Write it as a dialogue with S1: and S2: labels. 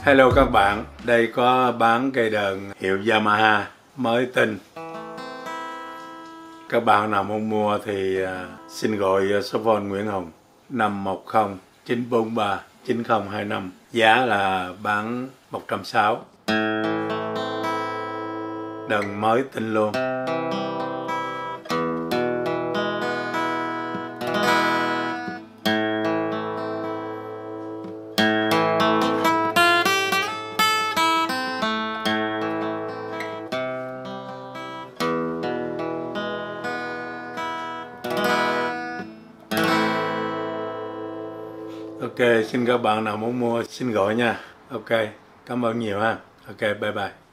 S1: Hello các bạn, đây có bán cây đờn hiệu Yamaha mới tinh. Các bạn nào muốn mua thì xin gọi số phone Nguyễn Hùng 510 943 9025. Giá là bán 160. Đờn mới tinh luôn. Ok, xin các bạn nào muốn mua xin gọi nha. Ok, cảm ơn nhiều ha. Ok, bye bye.